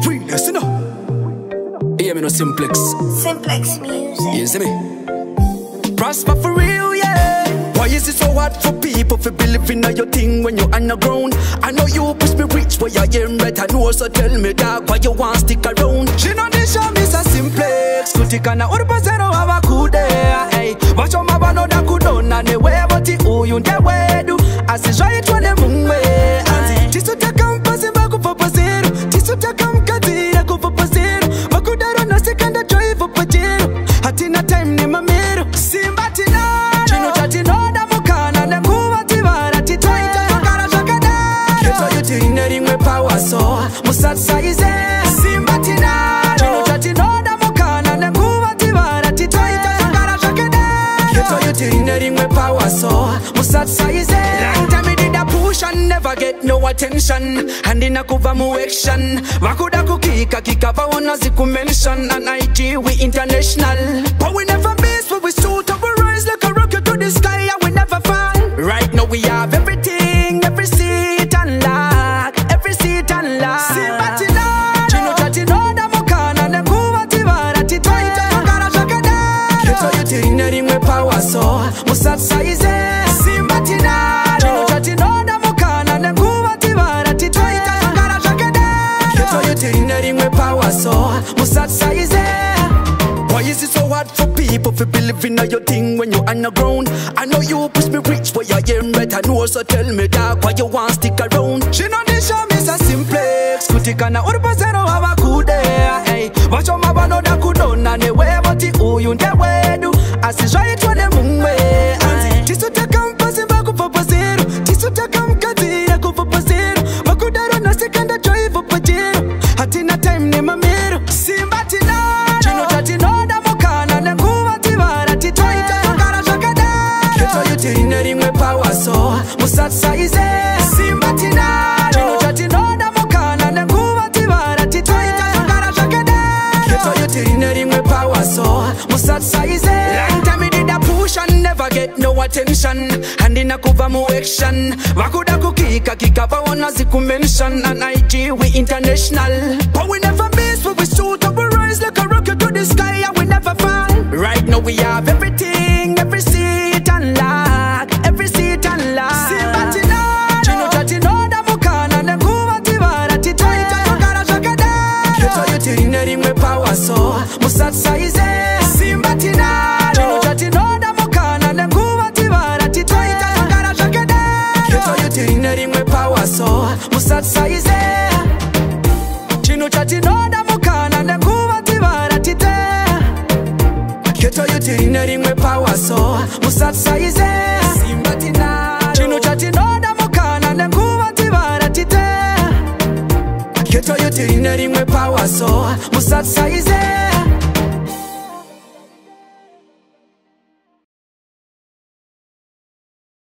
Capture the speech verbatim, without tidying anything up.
realest, you know. Hear me no simplex. Simplex music. You see me? Prosper for real, yeah. Why is it so hard for people to believe in your thing when you're underground? I know you push me rich, but you're hearing right. I know, so tell me dog, why you want stick around? She know this show me so simplex. Kutikana urba zero hava kude. Hey, watch your mama know that kudona ne we boti uyu nde wedu. Asijwa itwane mungwe. Tisu taka mpasi baku popazero. Tisu taka mkatira kupopazero. Makudaro na sekanda joy popajero. Hatina time ni mamero. Simba Tinaro. Chino chatino da mukana ne kuvatibara titoita fakara shakada. Keto yutineri mwe power so musatsa ize. Simba Tinaro. Chino chatino da mukana ne kuvatibara titoita fakara shakada. Keto yutineri mwe power so musatsa ize. Long time me did a push and never get no attention. And in a cover mu action. Wakuda kukika kika pa wana ziku mention. And I G we international. But we never miss when we shoot up. We rise like a rocket to the sky and we never fall. Right now we have everything, every seat unlocked, every seat unlocked. Simba Tinaro. Chino chatino da mukana ne kuvatibara titoita fakara shakada. Keto yutineri mwe power so musatsa ize. Simba Tinaro. Chino chatino da mukana ne kuvatibara titoita fakara shakada. Keto yutineri mwe power so musatsa ize. Why is it so hard for people to believe in your thing when you're underground? I know you push me rich, but you're hearing right. I know, so tell me dog, why you want stick around? She know this show me so simplex. Kutikana urba zero hava kude. Hey, watch your mama know that kudona ne we boti uyu nde wedu. Asijwa itwane mungwe. Tisu taka mpasi baku popazero. Tisu taka mkatira kupopazero. Makudaro na sekanda joy popajero. Hatina time ni mamero. Simba Tinaro. Chino chatino da mukana ne kuvatibara titoita fakara shakada. Keto yutineri mwe power so musatsa ize. Simba Tinaro. Chino chatino da mukana ne kuvatibara titoita fakara shakada. Keto yutineri mwe power so musatsa ize. Long time me did a push and never get no attention. And in a cover mu action. Wakuda kukika kika pa wana ziku mention. And I G we international. But we never miss when we shoot up. We rise like a rocket to the sky and we never fall. Right now we have everything, every seat unlocked, every seat unlocked. Simba Tinaro. Chino chatino da mukana ne kuvatibara titoita fakara shakada. Keto yutineri mwe power so musatsa ize. Simba Tinaro. Chino chatino da mukana ne kuvatibara titoita fakara shakada. Keto yutineri mwe power so musatsa ize. Chino chatino da mukana ne kuvatibara tite. Keto yutineri mwe power so musatsa ize. Simba Tinaro. Chino chatino da mukana ne kuvatibara tite. Keto yutineri mwe power so musatsa ize.